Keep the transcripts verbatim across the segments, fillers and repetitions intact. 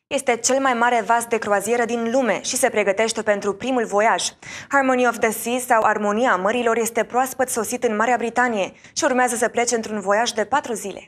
Este cel mai mare vas de croazieră din lume și se pregătește pentru primul voiaj. Harmony of the Seas sau Armonia Mărilor este proaspăt sosit în Marea Britanie și urmează să plece într-un voiaj de patru zile.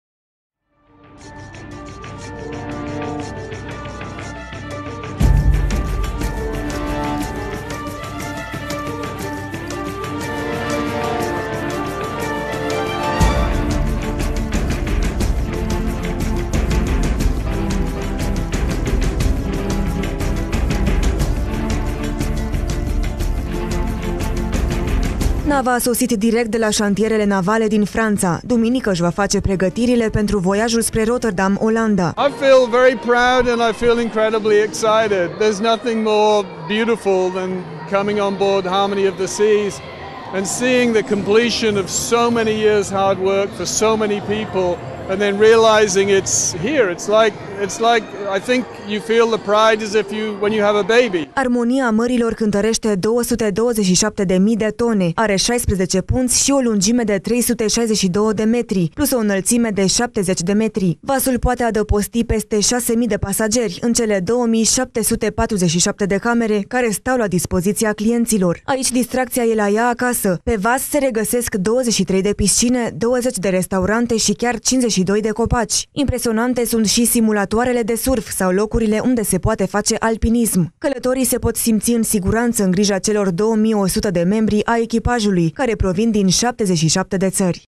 Nava a sosit direct de la șantierele navale din Franța. Duminică își va face pregătirile pentru voiajul spre Rotterdam, Olanda. I feel very proud and I feel incredibly excited. There's nothing more beautiful than coming on board Harmony of the Seas and seeing the completion of so many years hard work for so many people and then realizing it's here. It's like it's like I think you feel the pride as if you when you have a baby. Armonia Mărilor cântărește două sute douăzeci și șapte de mii de tone, are șaisprezece punți și o lungime de trei sute șaizeci și doi de metri, plus o înălțime de șaptezeci de metri. Vasul poate adăposti peste șase mii de pasageri în cele două mii șapte sute patruzeci și șapte de camere care stau la dispoziția clienților. Aici distracția e la ea acasă. Pe vas se regăsesc douăzeci și trei de piscine, douăzeci de restaurante și chiar cincizeci și doi de copaci. Impresionante sunt și simulatoarele de surf sau locurile unde se poate face alpinism. Călătorii se pot simți în siguranță în grija celor două mii o sută de membri a echipajului, care provin din șaptezeci și șapte de țări.